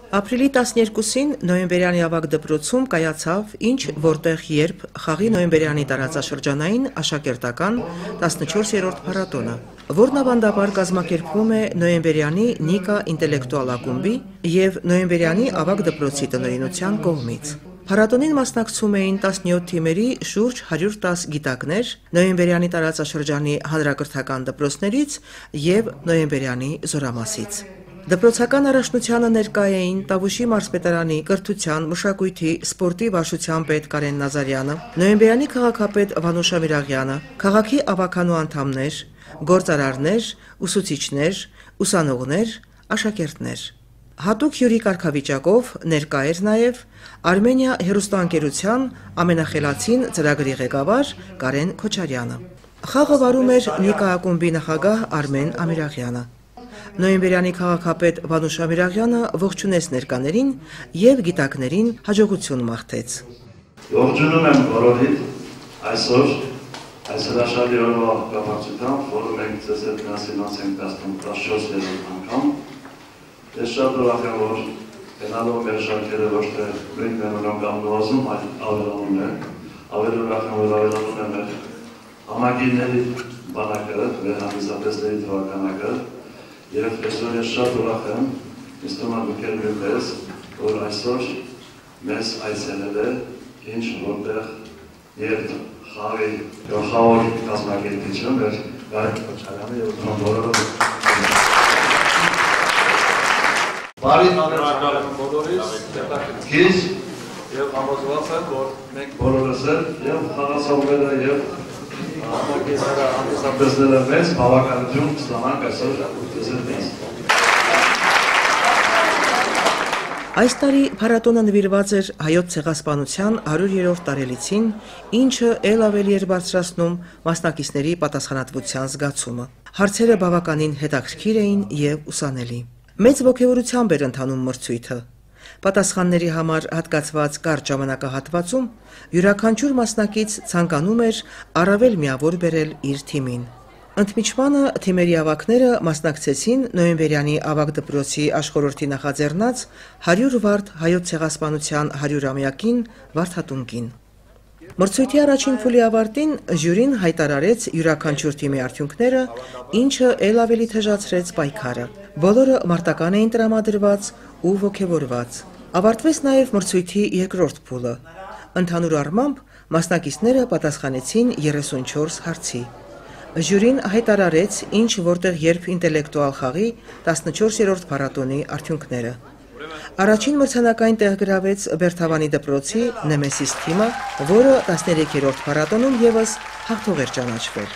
Ապրիլի 12-ին նոյեմբերյանի ավագ դպրոցում կայացավ ինչ որտեղ երբ խաղի նոյեմբերյանի տարածաշրջանային աշակերտական 14-րդ փառատոնը, որն ավանդաբար կազմակերպվում է նոյեմբերյանի Նիկա ինտելեկտուալ ակումբի և նոյեմբերյանի ավագ դպրոցի տնօրինության կողմից։ Փառատոնին մասնակցում էին 17 թիմերի շուրջ 110 գիտակներ նոյեմբերյանի տարածաշրջանի հանրակրթական դպրոցներից և նոյեմբերյանի զորամասից։ Դպրոցական առաջնությանը ներկա էին Տավուշի մարզպետարանի կրթության, մշակույթի, սպորտի վարչության պետ Կարեն Նազարյանը, նոյեմբերյանի քաղաքապետ Վանուշ Ամիրաղյանը, քաղաքի ավականու անդամներ, գործարարներ, ուսուցիչներ, ուսանողներ, աշակերտներ։ Հատուկ հյուրի կարգավիճակով ներկա էր նաև Արմենիա հեռուստաընկերության ամենախելացին ծրագրի ղեկավար Կարեն Քոչարյանը։ Խաղը վարում էր Նիկա ակումբի նախագահ Արմեն Ամիրաղյանը։ Նոյեմբերյանի քաղաքապետ Վանուշ Ամիրաղյանը ողջունեց ներկաներին և գիտակներին հաջողություն մաղթեց։ Ողջունում եմ բոլորիդ այսօր այս հրաշալի օրվա կապակցությամբ, որը մենք ձեզ հետ միասին անցենք 14-րդ անգամ։ Ես շատ ուրախ եմ, որ գնալով մեր շարքերը ոչ թե նույն մենորոն կամ նվազում, այլ ավելանում է։ Ավելի ուրախ եմ, որ ավելանում է մեր համագիրների բանակը, մեր հանդիսատեսների թվականակը։ Եվ այսօր ես շատ ուրախ եմ, ինձ թվում է դուք էլ նույնպես, որ այսօր մեզ այցելել է ինչ որտեղ երբ խաղի գլխավոր կազմակերպիչը մեր Կարեն Քոչարյանը եւ բոլորը բարի հանրապետական բոլորիս հետաքրքիր եւ համոզված եմ, որ մենք բոլորս եւ խաղացողները եւ համագործակցները հանդիսատեսները մեծ բավականություն կստանանք այսօր դեզերտից։ Այս տարի փառատոնը նվիրված էր հայոց ցեղասպանության 100-րդ տարելիցին, ինչը ել ավելի էր բարձրացնում մասնակիցների պատասխանատվության զգացումը։ Հարցերը բավականին հետաքրքիր էին եւ ուսանելի։ Մեծ ոգևորությամբ էր ընթանում մրցույթը։ Պատասխանների համար հատկացված կարճ ժամանակահատվածում յուրաքանչյուր մասնակից ցանկանում էր առավել միավոր բերել իր թիմին։ Ընդմիջմանը թիմերի ավագները մասնակցեցին նոյեմբերյանի ավագ դպրոցի աշխորհրդի նախաձեռնած 100 վարդ հայոց ցեղասպանության 100-ամյակին վարդատունկին։ Մրցույթի առաջին փուլի ավարտին ժյուրին հայտարարեց յուրաքանչյուր թիմի արդյունքները, ինչը ել ավելի թեժացրեց պայքարը։ Բոլորը մարտական էին տրամադրված ու ոգևորված։ Ավարտվեց նաև մրցույթի երկրորդ փուլը։ Ընդհանուր առմամբ մասնակիցները պատասխանեցին 34 հարցի։ Ժյուրին հայտարարեց ինչ որտեղ երբ ինտելեկտուալ խաղի 14-րդ փառատոնի արդյունքները։ Առաջին մրցանակային տեղ գրավեց Բերթավանի դպրոցի Նեմեսիս թիմը, որը 13-րդ փառատոնում ևս հաղթող էր ճանաչվել։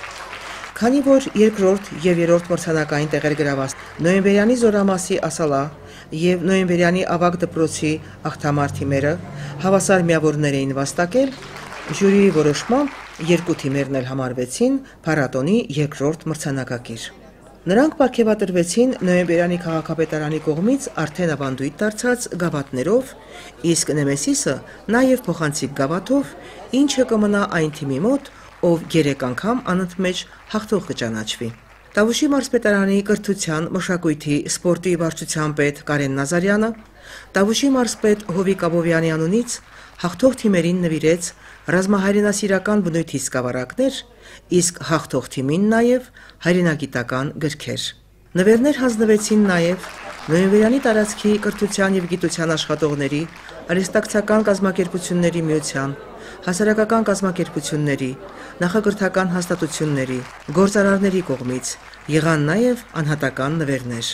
Քանի որ երկրորդ և երրորդ մրցանակային տեղեր գրաված նոյեմբերյանի զորամասի Ասալա և նոյեմբերյանի ավագ դպրոցի Աղթամար թիմերը հավասար միավորներ էին վաստակել, ժյուրիի որոշմամբ երկու թիմերն էլ համարվեցին փառատոնի երկրորդ մրցանակակիր։ Նրանք պարգևատրվեցին նոյեմբերյանի քաղաքապետարանի կողմից արդեն ավանդույթ դարձած գավաթներով, իսկ Նեմեսիսը նաև փոխանցիկ գավաթով, ինչը կմնա այն թիմի մոտ, ով 3 անգամ անընդմեջ հաղթող կճանաչվի։ Տավուշի մարզպետարանի կրթության, մշակույթի, սպորտի վարչության պետ Կարեն Նազարյանը Տավուշի մարզպետ Հովիկ Աբովյանի անունից հաղթող թիմերին նվիրեց ռազմահայրենասիրական բնույթի սկավառակներ, իսկ հաղթող թիմին նաև հայրենագիտական գրքեր։ Նվերներ հանձնվեցին նաև նոյեմբերյանի տարածքի կրթության և գիտության աշխատողների, արհեստակցական կազմակերպությունների միության, հասարակական կազմակերպությունների, նախակրթական հաստատությունների, գործարարների կողմից եղան նաև անհատական նվերներ։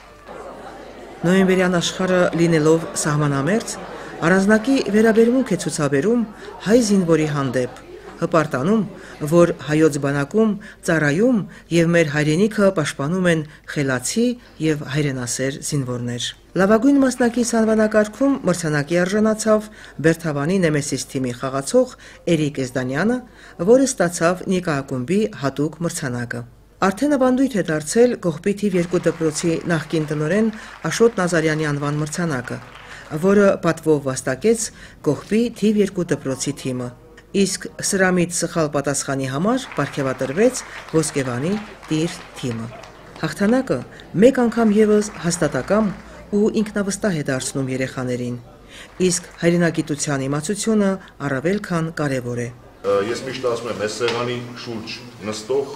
Նոյեմբերյան աշխարհը լինելով սահմանամերձ, առանձնակի վերաբերմունք է ցուցաբերում հայ զինվորի հանդեպ, հպարտանում, որ հայոց բանակում, ծառայում և մեր հայրենիքը պաշտպանում են խելացի և հայրենասեր զինվորներ։ Լավագույն մասնակից անվանակարգում մրցանակի արժանացավ Բերթավանի Նեմեսիս թիմի խաղացող Էրիկ Էզդանյանը, որը ստացավ Նիկա ակումբի հատուկ մրցանակը։ Արդեն ավանդույթ է դարձել Կողբի թիվ 2 դպրոցի նախկին տնօրեն Աշոտ Նազարյանի անվան մրցանակը, որը պատվով վաստակեց Կողբի թիվ 2 դպրոցի թիմը, իսկ սրամիտ սխալ պատասխանի համար պարգևատրվեց Ոսկեվանի Տիր թիմը։ Հաղթանակը մեկ անգամ ևս հաստատակամ ու ինքնավստահ է դարձնում երեխաներին։ Իսկ հայրենագիտության իմացությունը առավել քան կարևոր է։ Ես միշտ ասում եմ, այս սեղանի շուրջ նստող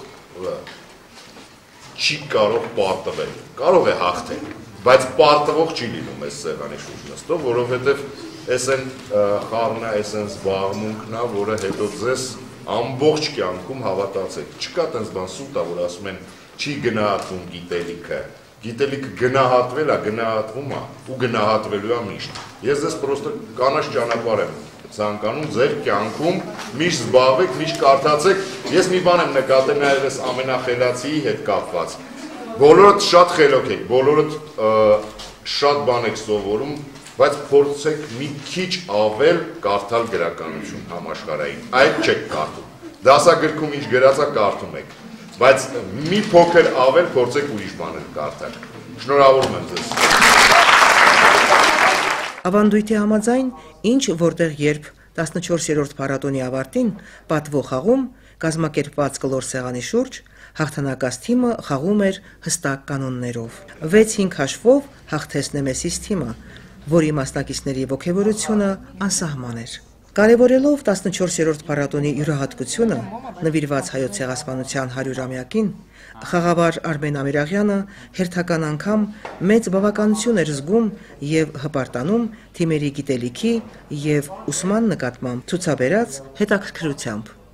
չի կարող պարտվել, կարող է հաղթել, բայց պարտվող չի լինում այս սեղանի շուրջ նստող, որովհետև այս են խառնը, այս են զբաղմունքն է, որը հետո ձեզ ամբողջ կյանքում հավատացեք։ Չկա տենց բան սուտա, որ ասում են չի գնահատվում գիտելիքը։ Գիտելիքը գնահատվել է, գնահատվում է ու գնահատվելու է միշտ։ Ես ձեզ պրոստը կանաչ ճանապարհ եմ ցանկանում ձեր կյանքում միշտ զբաղվեք, միշտ կարդացեք։ Ես մի բան եմ նկատել նաև այս ամենախելացիի հետ կապված։ Բոլորդ շատ խելոք եք, բոլորդ շատ բան եք սովորում, բայց փորձեք մի քիչ ավել կարդալ գրականություն համաշխարհային։ Այդ չեք կարդում։ Դասագրքում ինչ գրած է կարդում եք, բայց մի փոքր ավել փորձեք ուրիշ բաներ կարդալ։ Շնորհավորում եմ ձեզ։ Ավանդույթի համաձայն, ինչ որտեղ երբ 14-րդ փառատոնի ավարտին պատվո խաղում կազմակերպված կլոր սեղանի շուրջ հաղթանակած թիմը խաղում էր հստակ կանոններով։ 6-5 հաշվով հաղթեց Նեմեսիս թիմը, որի մասնակիցների ոգևորությունը անսահման էր։ Կարևորելով 14-րդ փառատոնի յուրահատկությունը, նվիրված Հայոց ցեղասպանության 100-ամյակին, խաղավար Արմեն Ամիրաղյանը հերթական անգամ մեծ բավականություն էր զգում եւ հպարտանում թիմերի գիտելիքի եւ ուսման նկատմամբ ցուցաբերած հետաքրքրությամբ։